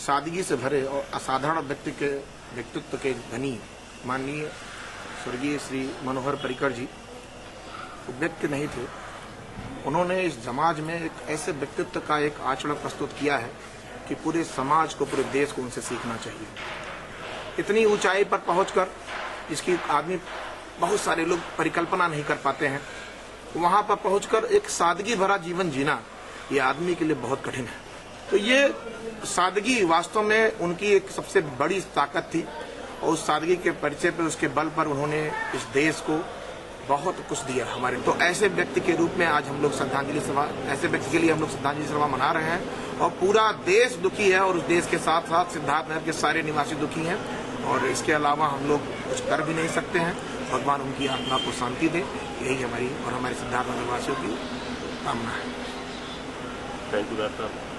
सादगी से भरे और असाधारण व्यक्तित्व के धनी माननीय स्वर्गीय श्री मनोहर पर्रिकर जी व्यक्ति नहीं थे। उन्होंने इस समाज में एक ऐसे व्यक्तित्व का एक आचरण प्रस्तुत किया है कि पूरे समाज को, पूरे देश को उनसे सीखना चाहिए। इतनी ऊंचाई पर पहुंचकर जिसकी आदमी बहुत सारे लोग परिकल्पना नहीं कर पाते हैं, वहां पर पहुंचकर एक सादगी भरा जीवन जीना ये आदमी के लिए बहुत कठिन है। तो ये सादगी वास्तव में उनकी एक सबसे बड़ी ताकत थी और उस सादगी के परिचय पर, उसके बल पर उन्होंने इस देश को बहुत कुछ दिया हमारे। तो ऐसे व्यक्ति के रूप में आज हम लोग श्रद्धांजलि सभा, ऐसे व्यक्ति के लिए हम लोग श्रद्धांजलि सभा मना रहे हैं और पूरा देश दुखी है और उस देश के साथ साथ सिद्धार्थनगर के सारे निवासी दुखी हैं और इसके अलावा हम लोग कुछ कर भी नहीं सकते हैं। भगवान उनकी आत्मा को शांति दे, यही हमारी और हमारे सिद्धार्थनगर वासियों की कामना है। Thank you doctor.